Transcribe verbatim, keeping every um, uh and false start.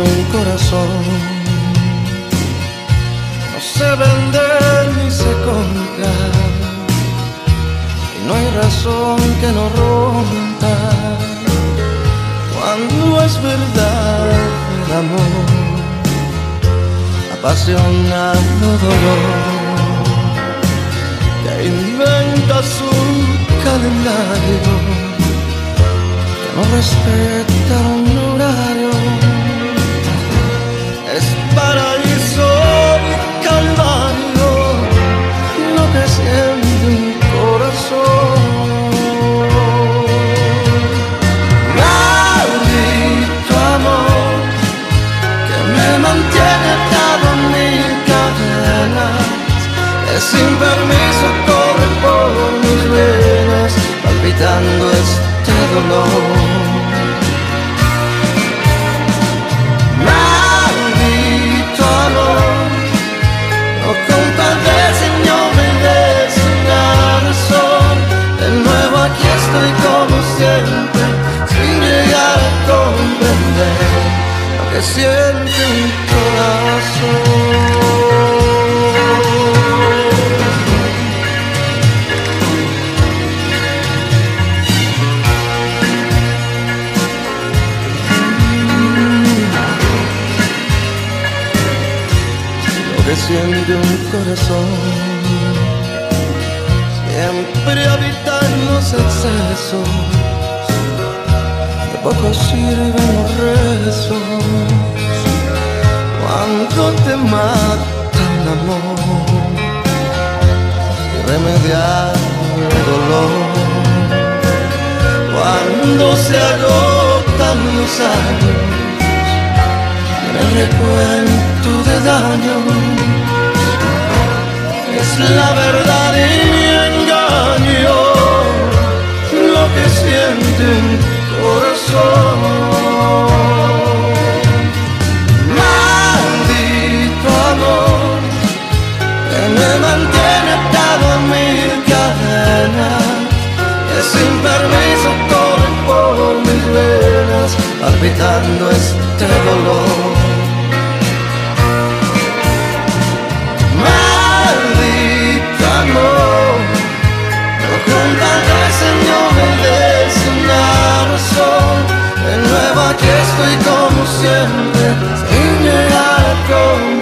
un corazón no se vende ni se compra, y no hay razón que no rompa cuando es verdad el amor, apasionado dolor que inventa su calendario, que no respeta un horario. Es paraíso y calvario lo que siente un corazón. Maldito amor que me mantiene atado a mil cadenas, que sin permiso corre por mis venas, palpitando este dolor. Aquí estoy como siempre, sin llegar a comprender lo que siente un corazón. Lo que siente un corazón siempre habita en los excesos, de poco sirven los rezos cuando te mata un amor irremediable dolor, cuando se agotan los años en el recuento de daños. Es la verdad y mi engaño lo que siente un corazón. Maldito amor que me mantiene atado a mil cadenas, que sin permiso corre por mis venas, palpitando este dolor. Señor, me des una razón. De nuevo aquí estoy como siempre, sin llegar a comprender